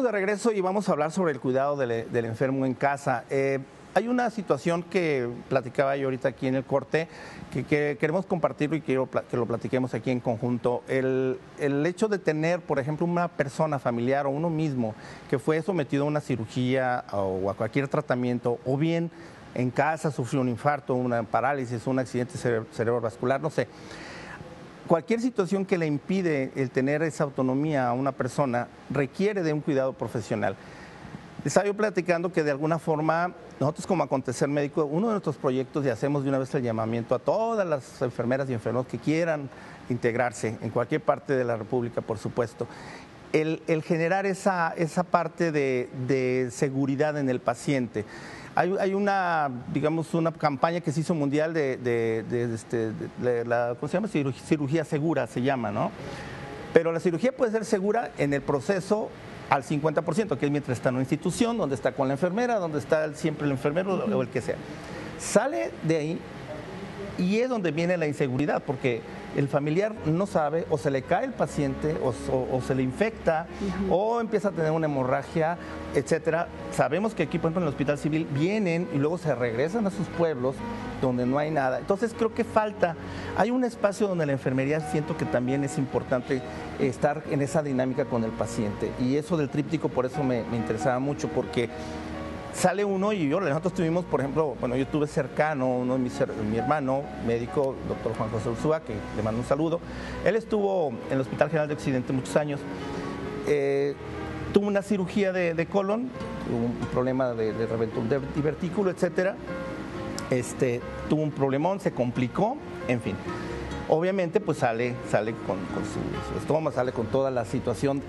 de regreso y vamos a hablar sobre el cuidado del enfermo en casa. Hay una situación que platicaba yo ahorita aquí en el corte, que queremos compartirlo y quiero que lo platiquemos aquí en conjunto. El hecho de tener, por ejemplo, una persona familiar o uno mismo que fue sometido a una cirugía o a cualquier tratamiento, o bien en casa sufrió un infarto, una parálisis, un accidente cerebrovascular, no sé. Cualquier situación que le impide el tener esa autonomía a una persona requiere de un cuidado profesional. Estaba yo platicando que de alguna forma nosotros como Acontecer Médico, uno de nuestros proyectos, y hacemos de una vez el llamamiento a todas las enfermeras y enfermeros que quieran integrarse en cualquier parte de la República, por supuesto, el generar esa parte de seguridad en el paciente. Hay una, digamos, una campaña que se hizo mundial de la, ¿cómo se llama? Cirugía segura se llama, ¿no? Pero la cirugía puede ser segura en el proceso al 50%, que es mientras está en una institución, donde está con la enfermera, donde está siempre el enfermero o el que sea. Sale de ahí y es donde viene la inseguridad, porque el familiar no sabe, o se le cae el paciente, o se le infecta, o empieza a tener una hemorragia, etcétera. Sabemos que aquí, por ejemplo, en el Hospital Civil vienen y luego se regresan a sus pueblos donde no hay nada. Entonces creo que hay un espacio donde la enfermería siento que también es importante estar en esa dinámica con el paciente. Y eso del tríptico, por eso me interesaba mucho, porque sale uno y nosotros tuvimos, por ejemplo, bueno, yo tuve cercano, mi hermano, médico, doctor Juan José Ursúa, que le mando un saludo. Él estuvo en el Hospital General de Occidente muchos años, tuvo una cirugía de colon, tuvo un problema de divertículo, etcétera. Tuvo un problemón, se complicó, en fin. Obviamente, pues sale con su estómago, sale con toda la situación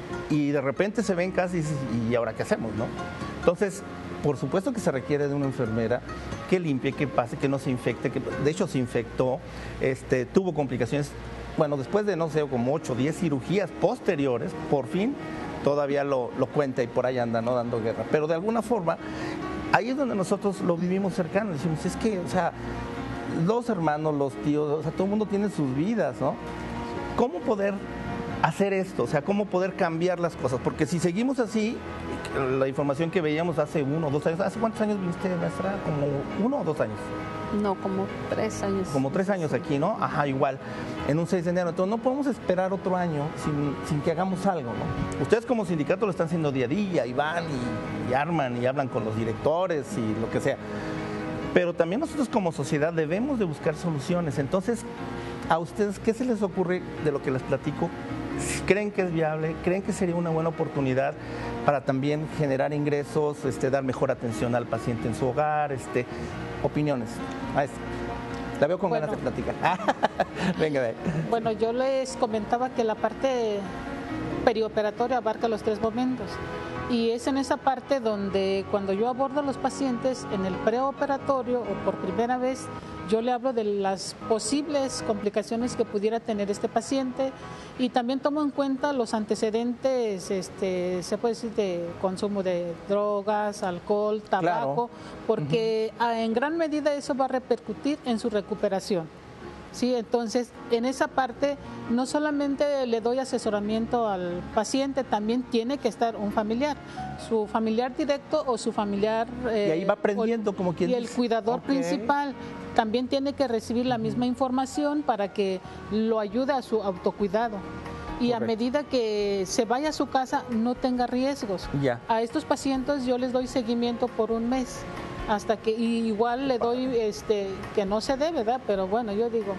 y de repente se ven casi y ahora qué hacemos, ¿no? Entonces, por supuesto que se requiere de una enfermera que limpie, que pase, que no se infecte, que de hecho se infectó, tuvo complicaciones, bueno, después de, no sé, como 8 o 10 cirugías posteriores, por fin todavía lo cuenta y por ahí anda, ¿no?, dando guerra. Pero de alguna forma, ahí es donde nosotros lo vivimos cercano, decimos, es que, o sea, los hermanos, los tíos, o sea, todo el mundo tiene sus vidas, ¿no? ¿Cómo poder hacer esto? O sea, ¿cómo poder cambiar las cosas? Porque si seguimos así, la información que veíamos hace 1 o 2 años, ¿hace cuántos años viniste, maestra? ¿Como 1 o 2 años? No, como 3 años. Como 3 años aquí, ¿no? Ajá, igual, en un 6 de enero. Entonces no podemos esperar otro año sin que hagamos algo, ¿no? Ustedes como sindicato lo están haciendo día a día, y van y arman y hablan con los directores y lo que sea. Pero también nosotros como sociedad debemos de buscar soluciones. Entonces, ¿a ustedes qué se les ocurre de lo que les platico? ¿Creen que es viable? ¿Creen que sería una buena oportunidad para también generar ingresos, dar mejor atención al paciente en su hogar? Opiniones. Maestra, la veo con ganas de platicar. Venga, ve. Bueno, yo les comentaba que la parte perioperatoria abarca los 3 momentos. Y es en esa parte donde cuando yo abordo a los pacientes en el preoperatorio o por primera vez, yo le hablo de las posibles complicaciones que pudiera tener este paciente y también tomo en cuenta los antecedentes, se puede decir, de consumo de drogas, alcohol, tabaco, porque en gran medida eso va a repercutir en su recuperación. Sí, entonces en esa parte no solamente le doy asesoramiento al paciente, también tiene que estar un familiar, su familiar directo o su familiar y ahí va aprendiendo como quien dice. Y el cuidador principal también tiene que recibir la misma información para que lo ayude a su autocuidado. Y a medida que se vaya a su casa no tenga riesgos. A estos pacientes yo les doy seguimiento por 1 mes. Hasta que igual le doy que no se dé, ¿verdad? Pero bueno, yo digo,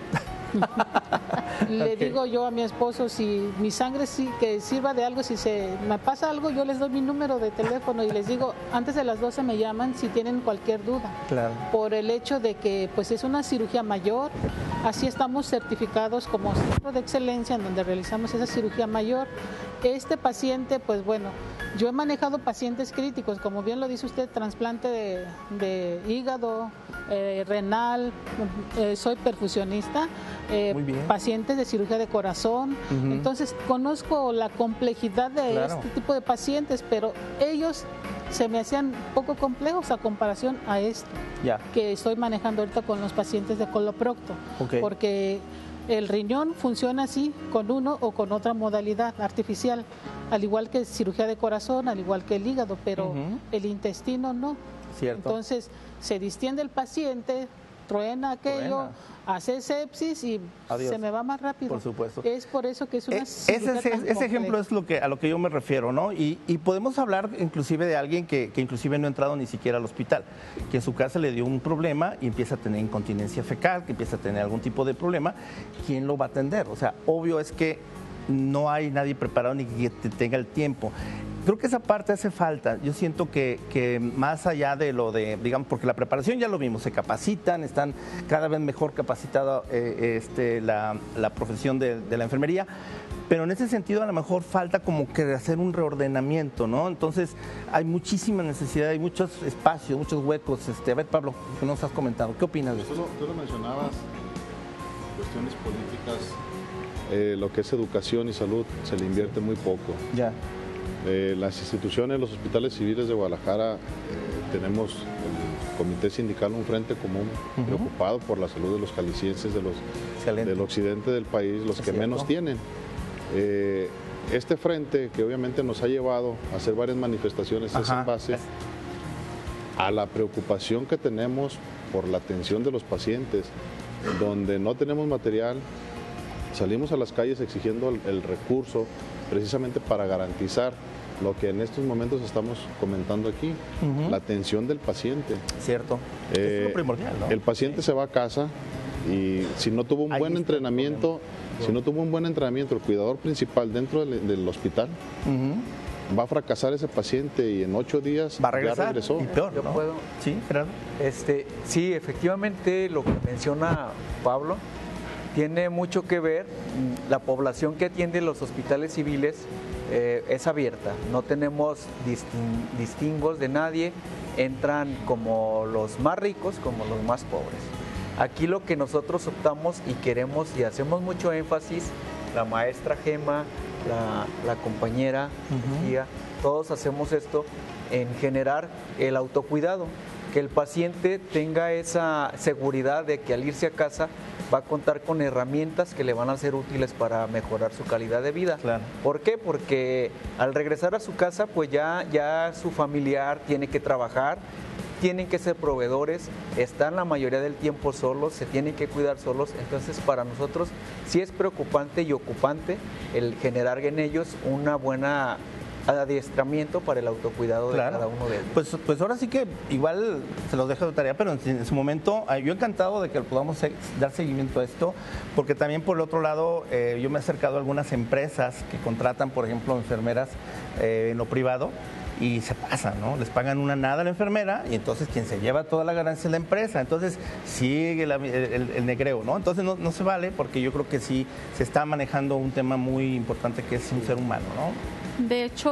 le digo yo a mi esposo, si mi sangre que sirva de algo, si se me pasa algo, yo les doy mi número de teléfono y les digo, antes de las 12 me llaman si tienen cualquier duda. Claro. Por el hecho de que pues es una cirugía mayor, así estamos certificados como centro de excelencia en donde realizamos esa cirugía mayor. Este paciente, pues bueno, yo he manejado pacientes críticos, como bien lo dice usted, trasplante de hígado, renal, soy perfusionista, pacientes de cirugía de corazón, entonces conozco la complejidad de este tipo de pacientes, pero ellos se me hacían poco complejos a comparación a esto que estoy manejando ahorita con los pacientes de coloprocto, porque el riñón funciona así con uno o con otra modalidad artificial, al igual que cirugía de corazón, al igual que el hígado, pero el intestino no. Cierto. Entonces se distiende el paciente, truena aquello, hace sepsis y se me va más rápido. Por supuesto. Es por eso que es una ese ejemplo es a lo que yo me refiero, ¿no? Y podemos hablar inclusive de alguien que inclusive no ha entrado ni siquiera al hospital, que en su casa le dio un problema y empieza a tener incontinencia fecal, que empieza a tener algún tipo de problema. ¿Quién lo va a atender? O sea, obvio es que no hay nadie preparado ni que tenga el tiempo. Creo que esa parte hace falta. Yo siento que más allá de lo de, digamos, porque la preparación ya lo vimos, se capacitan, están cada vez mejor capacitada la profesión de la enfermería, pero en ese sentido a lo mejor falta como que hacer un reordenamiento, ¿no? Entonces hay muchísima necesidad, hay muchos espacios, muchos huecos. A ver, Pablo, ¿qué nos has comentado? ¿Qué opinas de eso? Tú lo mencionabas, cuestiones políticas, lo que es educación y salud se le invierte muy poco. Ya. Las instituciones, los hospitales civiles de Guadalajara, tenemos el comité sindical, un frente común preocupado por la salud de los jaliscienses del occidente del país, los que menos tienen. Este frente, que obviamente nos ha llevado a hacer varias manifestaciones, es en base a la preocupación que tenemos por la atención de los pacientes, donde no tenemos material, salimos a las calles exigiendo el recurso precisamente para garantizar lo que en estos momentos estamos comentando aquí, la atención del paciente. Cierto, es lo primordial, ¿no? El paciente se va a casa y si no tuvo un buen entrenamiento, el cuidador principal dentro del hospital, va a fracasar ese paciente y en 8 días va a regresar, ya regresó. Y peor, ¿no? ¿Yo puedo? Sí, Gerardo. Sí, efectivamente lo que menciona Pablo tiene mucho que ver. La población que atiende los hospitales civiles es abierta, no tenemos distingos de nadie, entran como los más ricos como los más pobres. Aquí lo que nosotros optamos y queremos y hacemos mucho énfasis, la maestra Gema, la compañera Gia, todos hacemos esto en generar el autocuidado, que el paciente tenga esa seguridad de que al irse a casa va a contar con herramientas que le van a ser útiles para mejorar su calidad de vida. Claro. ¿Por qué? Porque al regresar a su casa, pues ya su familiar tiene que trabajar, tienen que ser proveedores, están la mayoría del tiempo solos, se tienen que cuidar solos. Entonces, para nosotros sí es preocupante y ocupante el generar en ellos una buena adiestramiento para el autocuidado de cada uno de ellos. Pues ahora sí que igual se los dejo de tarea, pero en su momento yo encantado de que podamos dar seguimiento a esto, porque también por el otro lado yo me he acercado a algunas empresas que contratan, por ejemplo, enfermeras en lo privado, y se pasan, ¿no? Les pagan una nada a la enfermera y entonces quien se lleva toda la ganancia es la empresa. Entonces sigue el negreo, ¿no? Entonces no se vale, porque yo creo que sí se está manejando un tema muy importante que es un ser humano, ¿no? De hecho,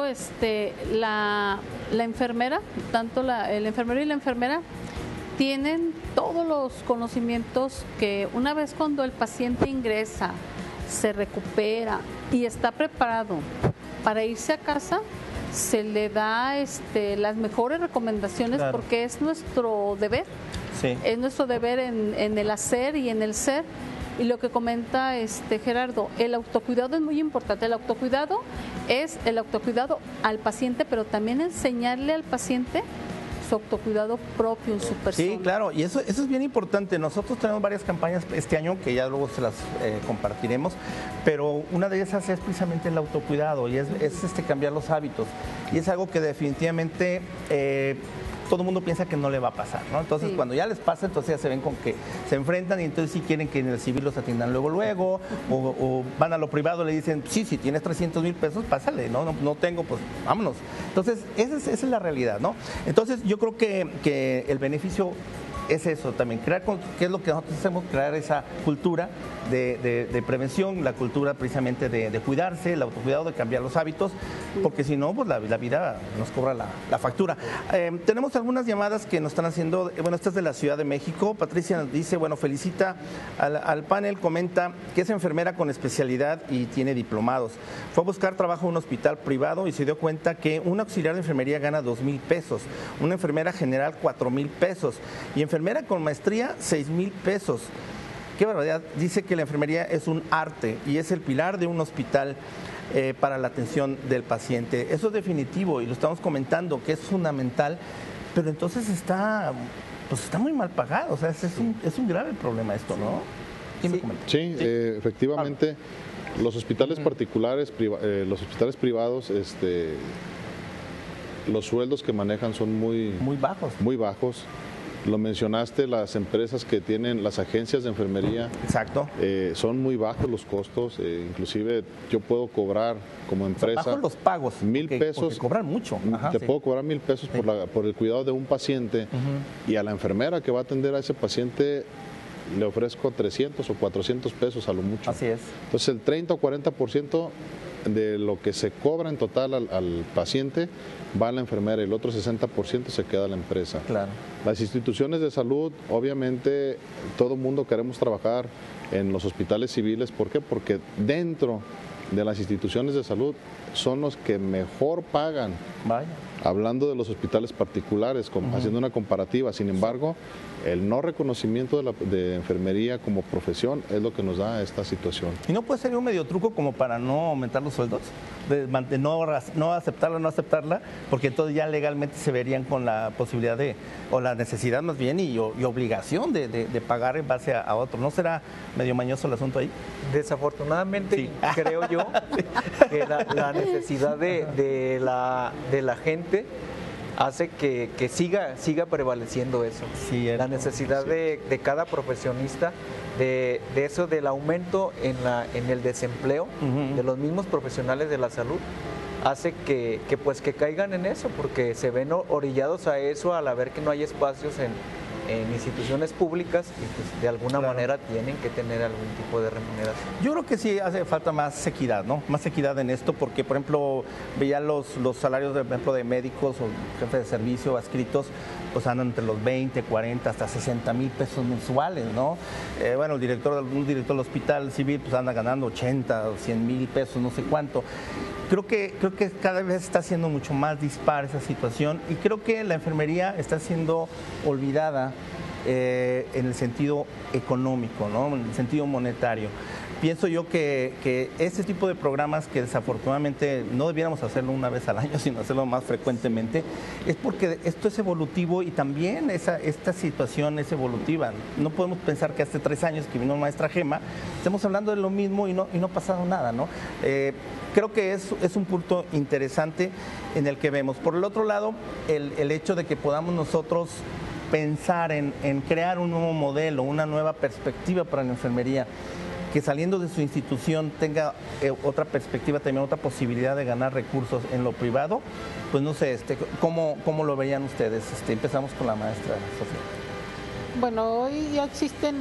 la enfermera, tanto el enfermero y la enfermera tienen todos los conocimientos que una vez cuando el paciente ingresa, se recupera y está preparado para irse a casa, se le da las mejores recomendaciones, porque es nuestro deber, es nuestro deber en el hacer y en el ser. Y lo que comenta Gerardo, el autocuidado es muy importante. El autocuidado es el autocuidado al paciente, pero también enseñarle al paciente su autocuidado propio en su persona. Sí, claro, y eso es bien importante. Nosotros tenemos varias campañas este año que ya luego se las compartiremos, pero una de esas es precisamente el autocuidado y es cambiar los hábitos. Y es algo que definitivamente todo el mundo piensa que no le va a pasar, ¿no? Entonces, cuando ya les pasa, entonces ya se ven con que se enfrentan y entonces sí quieren que en el civil los atiendan luego, o van a lo privado y le dicen, sí, si tienes 300,000 pesos, pásale, no tengo, pues vámonos. Entonces, esa es la realidad, ¿no? Entonces, yo creo que el beneficio es eso también, ¿qué es lo que nosotros hacemos? Crear esa cultura de prevención, la cultura precisamente de cuidarse, el autocuidado, de cambiar los hábitos, porque si no, pues la vida nos cobra la factura. Tenemos algunas llamadas que nos están haciendo, bueno, esta es de la Ciudad de México. Patricia nos dice, bueno, felicita al panel, comenta que es enfermera con especialidad y tiene diplomados. Fue a buscar trabajo en un hospital privado y se dio cuenta que un auxiliar de enfermería gana 2,000 pesos, una enfermera general 4,000 pesos y enfermera con maestría 6,000 pesos. Qué barbaridad. Dice que la enfermería es un arte y es el pilar de un hospital para la atención del paciente. Eso es definitivo y lo estamos comentando, que es fundamental, pero entonces está muy mal pagado. O sea, es un grave problema esto, ¿no? ¿Quién me comenta? Sí, efectivamente, los hospitales particulares, los hospitales privados, los sueldos que manejan son muy bajos. Muy bajos. Lo mencionaste, las empresas que tienen, las agencias de enfermería. Exacto. Son muy bajos los costos, inclusive yo puedo cobrar como empresa... Bajos los pagos. 1,000 pesos. Porque cobran mucho. Ajá, puedo cobrar 1,000 pesos por el cuidado de un paciente y a la enfermera que va a atender a ese paciente le ofrezco 300 o 400 pesos a lo mucho. Así es. Entonces el 30 o 40% de lo que se cobra en total al paciente va a la enfermera y el otro 60% se queda a la empresa. Claro. Las instituciones de salud, obviamente, todo el mundo queremos trabajar en los hospitales civiles. ¿Por qué? Porque dentro de las instituciones de salud son los que mejor pagan. Vaya. Hablando de los hospitales particulares, haciendo una comparativa. Sin embargo, el no reconocimiento de enfermería como profesión es lo que nos da esta situación. ¿Y no puede ser un medio truco como para no aumentar los sueldos? De no aceptarla, porque entonces ya legalmente se verían con la posibilidad o la necesidad más bien y obligación de pagar en base a otro. ¿No será medio mañoso el asunto ahí? Desafortunadamente, sí. Creo yo que la necesidad de la gente hace que siga prevaleciendo eso. Sí, la necesidad de cada profesionista, de eso, del aumento en el desempleo de los mismos profesionales de la salud, hace que caigan en eso, porque se ven orillados a eso al ver que no hay espacios en instituciones públicas y pues de alguna manera tienen que tener algún tipo de remuneración. Yo creo que sí hace falta más equidad, ¿no? Más equidad en esto, porque por ejemplo veía los salarios por ejemplo, de médicos o jefes de servicio adscritos, pues andan entre los 20, 40, hasta 60,000 pesos mensuales, ¿no? Bueno, un director del hospital civil pues anda ganando 80 o 100,000 pesos, no sé cuánto. Creo que cada vez está siendo mucho más dispar esa situación y creo que la enfermería está siendo olvidada en el sentido económico, ¿no? En el sentido monetario. Pienso yo que este tipo de programas que desafortunadamente no debiéramos hacerlo una vez al año, sino hacerlo más frecuentemente, es porque esto es evolutivo y también esta situación es evolutiva. No podemos pensar que hace 3 años que vino maestra Gema, estamos hablando de lo mismo y no ha pasado nada, ¿no? Creo que es un punto interesante en el que vemos. Por el otro lado, el hecho de que podamos nosotros pensar en crear un nuevo modelo, una nueva perspectiva para la enfermería, que saliendo de su institución tenga otra perspectiva, también otra posibilidad de ganar recursos en lo privado, pues no sé, ¿cómo lo verían ustedes? Empezamos con la maestra Sofía. Bueno, hoy ya existen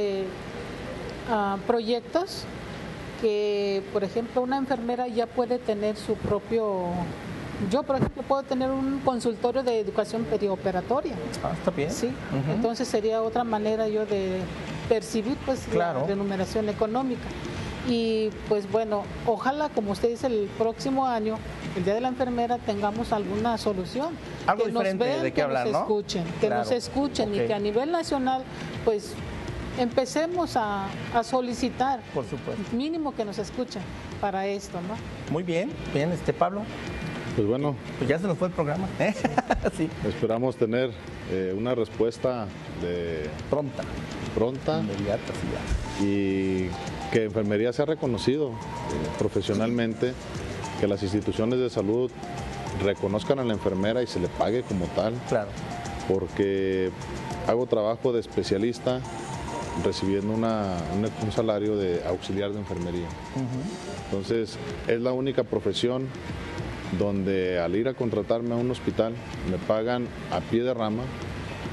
proyectos que, por ejemplo, una enfermera ya puede tener su propio... Yo, por ejemplo, puedo tener un consultorio de educación perioperatoria. Ah, está bien. Sí, entonces sería otra manera yo de percibir pues la remuneración económica. Y pues bueno, ojalá, como usted dice, el próximo año, el Día de la Enfermera, tengamos alguna solución. Algo que diferente nos vean, de qué hablar, ¿no? Que nos escuchen y que a nivel nacional, pues empecemos a solicitar, por supuesto, mínimo que nos escuchen para esto, ¿no? Muy bien, Pablo. Pues bueno. Pues ya se nos fue el programa. Sí. Esperamos tener una respuesta pronta. Inmediata, sí, ya. Y que enfermería sea reconocido profesionalmente, que las instituciones de salud reconozcan a la enfermera y se le pague como tal. Claro. Porque hago trabajo de especialista recibiendo un salario de auxiliar de enfermería. Entonces, es la única profesión donde al ir a contratarme a un hospital me pagan a pie de rama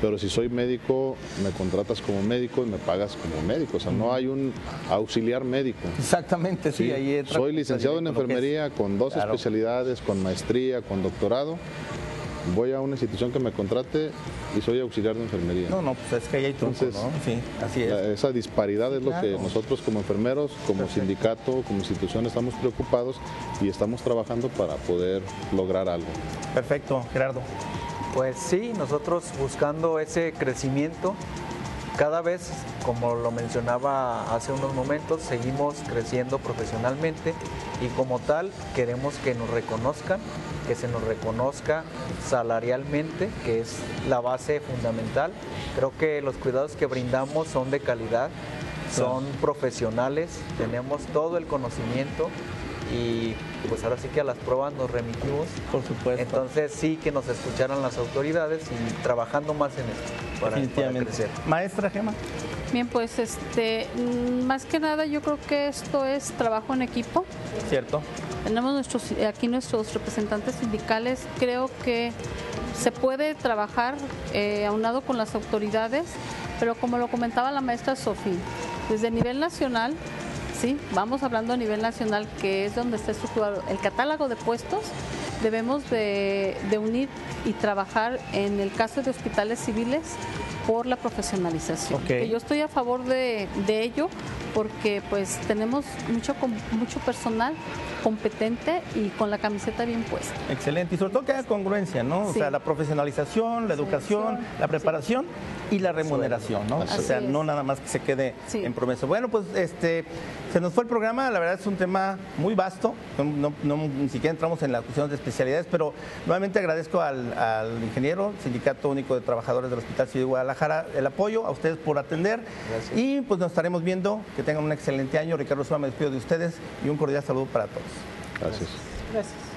pero si soy médico, me contratas como médico y me pagas como médico, o sea, no hay un auxiliar médico. Exactamente, sí. Ahí soy licenciado en enfermería con 2 especialidades, con maestría, con doctorado. Voy a una institución que me contrate y soy auxiliar de enfermería. No, pues es que ahí hay truco, ¿no? Sí, así es. Esa disparidad es lo que nosotros como enfermeros, como sindicato, como institución estamos preocupados y estamos trabajando para poder lograr algo. Perfecto, Gerardo. Pues sí, nosotros buscando ese crecimiento, cada vez, como lo mencionaba hace unos momentos, seguimos creciendo profesionalmente y como tal queremos que nos reconozcan, que se nos reconozca salarialmente, que es la base fundamental. Creo que los cuidados que brindamos son de calidad, son profesionales, tenemos todo el conocimiento y pues ahora sí que a las pruebas nos remitimos. Por supuesto. Entonces sí que nos escucharan las autoridades y trabajando más en esto para crecer. Maestra Gema. Bien, pues más que nada yo creo que esto es trabajo en equipo. Cierto. Tenemos aquí nuestros representantes sindicales. Creo que se puede trabajar aunado con las autoridades, pero como lo comentaba la maestra Sofía, desde el nivel nacional, sí, vamos hablando a nivel nacional, que es donde está estructurado el catálogo de puestos, debemos de unir y trabajar en el caso de hospitales civiles por la profesionalización. Que yo estoy a favor de ello porque pues tenemos mucho personal competente y con la camiseta bien puesta. Excelente, y sobre todo que haya congruencia, ¿no? O sea, la profesionalización, la educación, la preparación y la remuneración, ¿no? O sea, no nada más que se quede en promesa. Bueno, pues se nos fue el programa, la verdad es un tema muy vasto, ni siquiera entramos en la cuestión de especialidades, pero nuevamente agradezco al ingeniero, Sindicato Único de Trabajadores del Hospital Civil de Guadalajara, el apoyo, a ustedes por atender. Gracias. Y pues nos estaremos viendo, que tengan un excelente año. Ricardo Suárez, me despido de ustedes y un cordial saludo para todos. Gracias. Gracias.